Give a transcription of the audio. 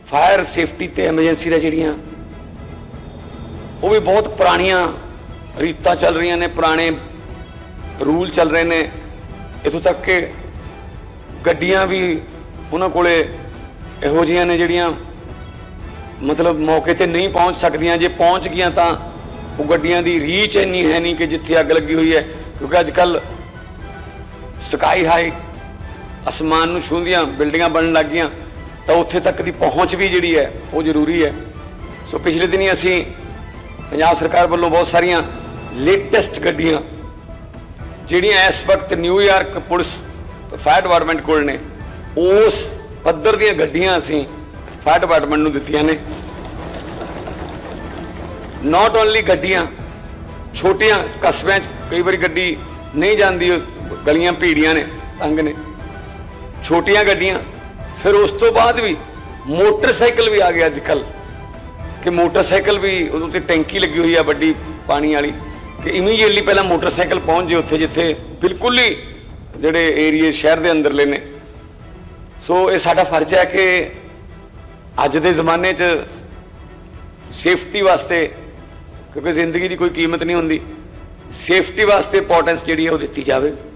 Fire safety ते emergency दा जिहड़ियां वो भी बहुत पुरानियां रीतां चल रही ने, पुराने रूल चल रहे ने। इत्थों तक कि गड्डियां भी उन्हां कोले इहो जिहियां ने जिहड़ियां मतलब मौके ते नहीं पहुँच सकदियां, जे पहुँच गईयां तां वो गड्डियां दी रीच इन्नी है नहीं कि जिथे अग लगी हुई है, क्योंकि अजकल स्काई हाई आसमान नूं छूंदियां बिल्डिंगां बनन लग गईयां, तो उत्थे तक की पहुँच भी जिहड़ी है वो जरूरी है। सो पिछले दिन ही असीं पंजाब सरकार वालों बहुत सारिया लेटेस्ट गड्डियां जिहड़ियां इस वक्त न्यूयॉर्क पुलिस फायर डिपार्टमेंट कोल ने, उस पद्धर दीयां गड्डियां असीं फायर डिपार्टमेंट नूं दित्तियां ने। नॉट ओनली गड्डियां, छोटियां कस्बों कई बार गड्डी नहीं जाती, गलियां भीड़ियां ने, तंग ने, छोटियां गड्डियां। फिर उस तो बाद भी मोटरसाइकिल भी आ गया अजकल कि मोटरसाइकिल भी उत्ते टैंकी लगी हुई है बड़ी पानी वाली कि इमीजिएटली पहला मोटरसाइकिल पहुँच जाए उत्थे जिथे बिल्कुल ही जोड़े एरिए शहर के अंदरले ने। सो ये साडा फर्ज है कि अज के जमाने च सेफ्टी वास्ते, क्योंकि जिंदगी की कोई कीमत नहीं होंदी, सेफ्टी वास्ते इंपोर्टेंस जी है वो दी जाए।